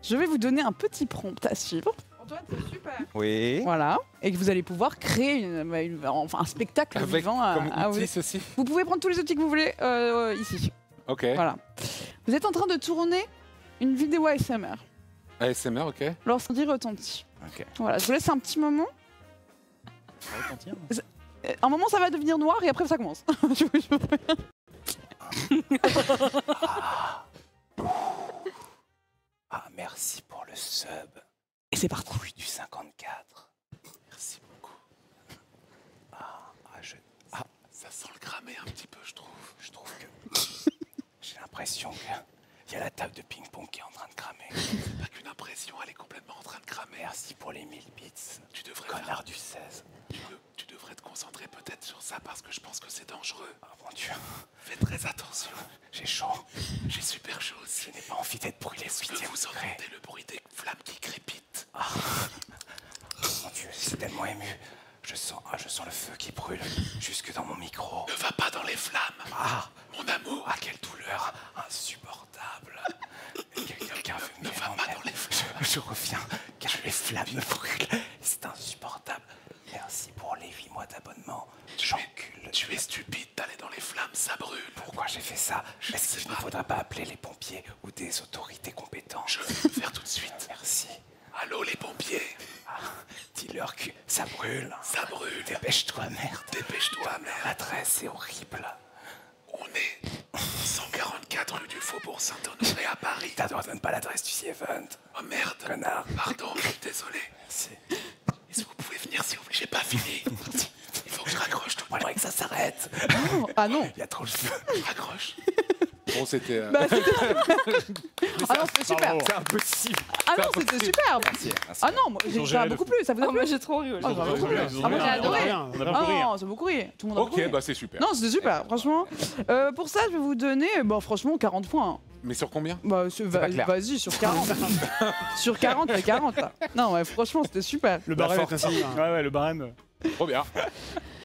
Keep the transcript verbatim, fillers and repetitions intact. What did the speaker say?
je vais vous donner un petit prompt à suivre. Antoine, c'est super. Oui. Voilà. Et que vous allez pouvoir créer une, une- enfin, un spectacle Avec vivant. à- comme à- outil ceci. Vous pouvez prendre tous les outils que vous voulez euh, ici. Ok. Voilà. Vous êtes en train de tourner une vidéo A S M R. A S M R, ok. Lorsqu'on dit retentit. Ok. Voilà, je vous laisse un petit moment. Retentir. Euh, Un moment, ça va devenir noir et après, ça commence. Je vous- je vous- Ah, merci pour le sub. Et c'est parti. Oui, du cinquante-quatre. Merci beaucoup. Ah, ah, je... ah, ça sent le cramer un petit peu, je trouve. Je trouve que... J'ai l'impression qu'il y a la table de ping-pong qui est en train de cramer. C'est pas qu'une impression, elle est complètement en train de cramer. Merci pour les mille bits. Tu devrais... Connard du seize. Tu, de- tu devrais te concentrer peut-être sur ça parce que je pense que c'est dangereux. Oh mon Dieu. Fais très attention. J'ai chaud. J'ai super chaud aussi. Je n'ai pas envie d'être brûlé. Est-ce que vous entendez le bruit des flammes qui crépitent? Ah. Mon Dieu, c'est tellement ému. Je sens, ah, je sens le feu qui brûle jusque dans mon micro. Ne va pas dans les flammes. Ah, mon amour. Ah, quelle douleur insupportable. Quelqu'un veut me va pas dans les flammes. Je, je reviens, car les flammes me brûlent. C'est insupportable. Merci pour les huit mois d'abonnement. J'encule. Tu es stupide d'aller dans les flammes, ça brûle. Pourquoi j'ai fait ça? Est-ce qu'il ne faudra pas appeler les pompiers ou des autorités compétentes? Je vais le faire tout de suite. Merci. Allô les pompiers. Ah, dis-leur que ça brûle. Ça brûle. Dépêche-toi, merde. Dépêche-toi, merde. L'adresse est horrible. On est cent quarante-quatre rue du Faubourg Saint-Honoré à Paris. T'as donne pas l'adresse du C Event. Oh merde. Connard. Pardon, désolé. Merci. Est-ce que vous pouvez venir s'il vous plaît? J'ai pas fini. Il faut que je raccroche tout. Moi, j'aimerais que ça s'arrête. Non. Ah non. Il y a trop de feu. Raccroche. Bon, c'était. euh, Bah, c'était- ah non, c'était super. Bravo. C'est impossible. Ah non, c'était superbe. Merci. Merci. Ah non, moi, j'ai ont ça géré a le beaucoup fou. plu. Ça vous a Ah, plu? moi j'ai trop ri. Ah, aujourd'hui. ça m'a beaucoup plu. Ils ont Ah, moi, j'ai rien, adoré. rien, on a pas Ah beaucoup rire. non, c'est beaucoup ri. Tout le monde a beaucoup Ok, ri. bah c'est super. Non, c'était super, franchement. Euh, pour ça, je vais vous donner, bon, franchement, quarante points. hein. Mais sur combien? Bah, c'est- va- pas clair. vas-y, sur quarante. Sur quarante, t'as quarante là. Non, ouais, franchement, c'était super. Le La barème est fortune. ainsi. Ouais, ouais, le barème. Trop bien.